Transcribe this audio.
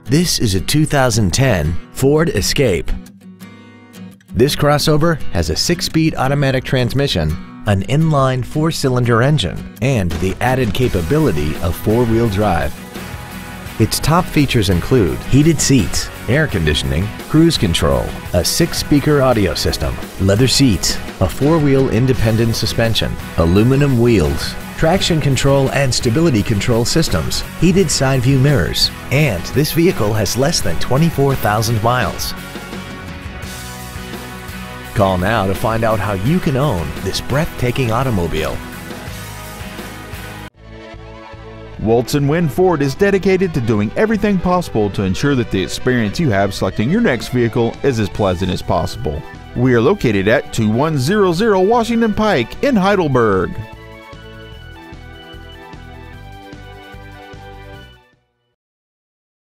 This is a 2010 Ford Escape. This crossover has a 6-speed automatic transmission, an inline 4-cylinder engine, and the added capability of 4-wheel drive. Its top features include heated seats, air conditioning, cruise control, a 6-speaker audio system, leather seats, a 4-wheel independent suspension, aluminum wheels, traction control and stability control systems, heated side view mirrors, and this vehicle has less than 24,000 miles. Call now to find out how you can own this breathtaking automobile. Woltz & Wind Ford is dedicated to doing everything possible to ensure that the experience you have selecting your next vehicle is as pleasant as possible. We are located at 2100 Washington Pike in Heidelberg.